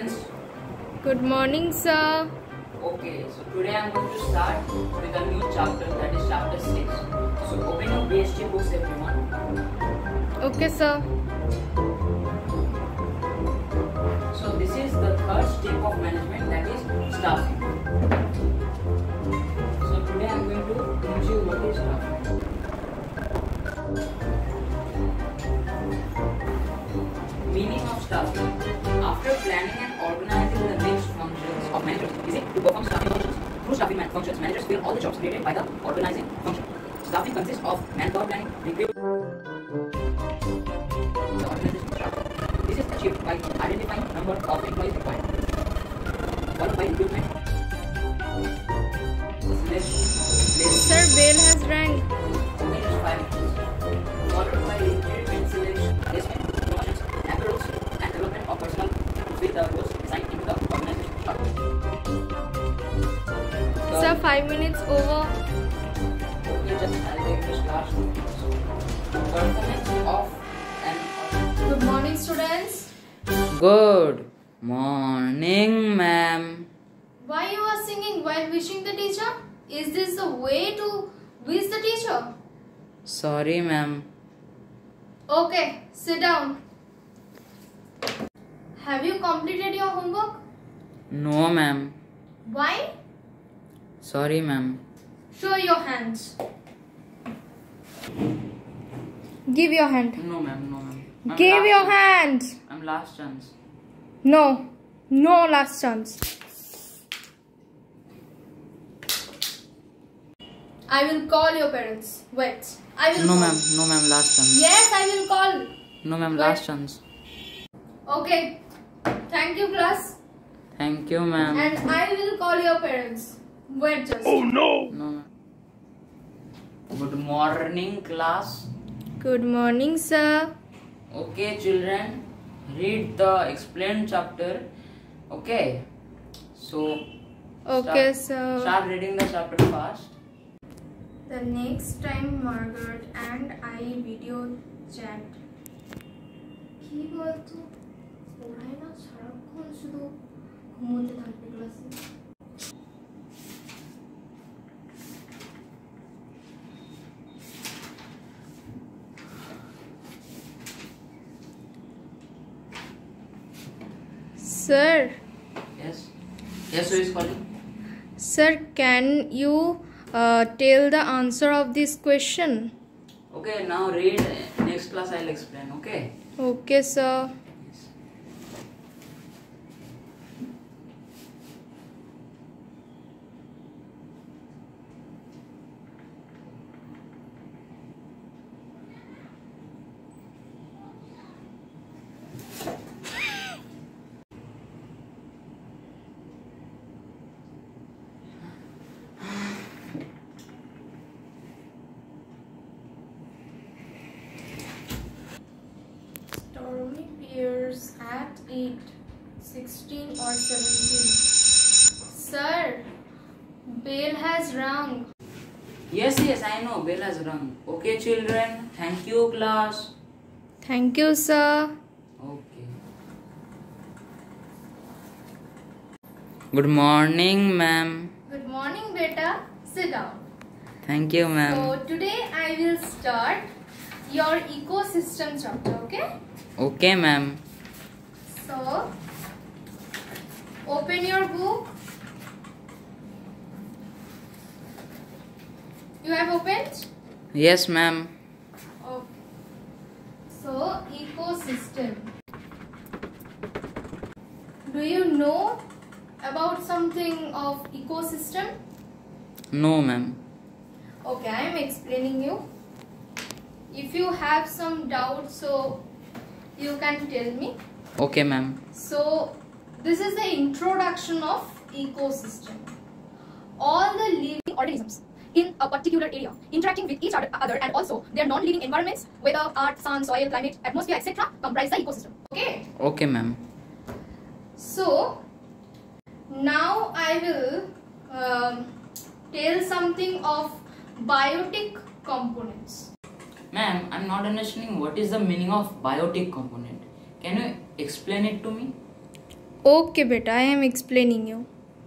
students. Good morning, sir. Okay, so today I am going to start with a new chapter, that is chapter 6. So open your BST books, everyone. Okay, sir. So this is the third step of management, that is staffing. So today I am going to teach you what is staffing. Meaning of staffing. After planning and organizing the next functions of managers is it to perform staffing functions. Through staffing functions, managers fill all the jobs created by the organizing function. Staffing consists of manpower planning, recruitment, the organization structure. This is achieved by identifying number of employees required, followed by recruitment. Sir, bell has rang. Okay, just 5 minutes. Followed by recruitment, selection, placement, promotions, approach, and development of personnel to fill the roles assigned into the organization structure. Sir, 5 minutes over. Okay, just I'll take this last 2 minutes. Performance of an Good morning, students. Good morning, ma'am. Why you are singing while wishing the teacher? Is this the way to wish the teacher? Sorry, ma'am. Okay, sit down. Have you completed your homework? No, ma'am. Why? Sorry, ma'am. Show your hands. Give your hand. No, ma'am. No, ma'am. Give your hand. I'm last chance. No. No last chance. I will call your parents. Wait. I will No, call. ma'am. No, ma'am. Last chance. Yes, I will call. No, ma'am. Wait. Last chance. Okay. Thank you, class. Thank you, ma'am. And I will call your parents. Wait just. No, ma'am. Good morning, class. Good morning, sir. Okay, children. Read the explained chapter. Okay. So. Okay, start, sir. Start reading the chapter fast. The next time Margaret and I video chat. কি বলতো ওরাই না সারাক্ষণ শুধু ঘুমোতে থাকবে ক্লাসে Sir. Yes. Yes, who is calling? Sir, can you tell the answer of this question? Okay, now read. Next class I'll explain. Okay. Okay, sir. Yes. Stormy appears at 8, 16 or 17. Sir, bell has rung. Yes, I know. Bell has rung. Okay, children. Thank you, class. Thank you, sir. Okay. Good morning, ma'am. Good morning, beta. Sit down. Thank you, ma'am. So, today I will start your ecosystem chapter, okay? Okay, ma'am. So, open your book. You have opened? Yes, ma'am. Okay. So, ecosystem. Do you know about something of ecosystem? No, ma'am. Okay, I am explaining you. If you have some doubt, so you can tell me. Okay, ma'am. So, this is the introduction of ecosystem. All the living organisms in a particular area interacting with each other and also their non-living environments, weather, earth, sun, soil, climate, atmosphere, etc. comprise the ecosystem. Okay? Okay, ma'am. So, now I will tell something of biotic components. Ma'am, I'm not understanding what is the meaning of biotic component. Can you explain it to me? Okay, beta, I am explaining you.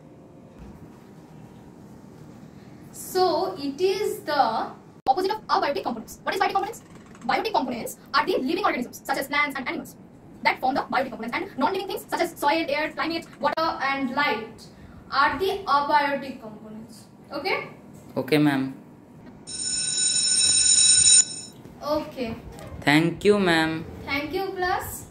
So it is the opposite of abiotic components. What is biotic components? Biotic components are the living organisms such as plants and animals that form the biotic components, and non-living things such as soil, air, climate, water and light are the abiotic components. Okay? Okay, ma'am. Okay. Thank you, ma'am. Thank you, class.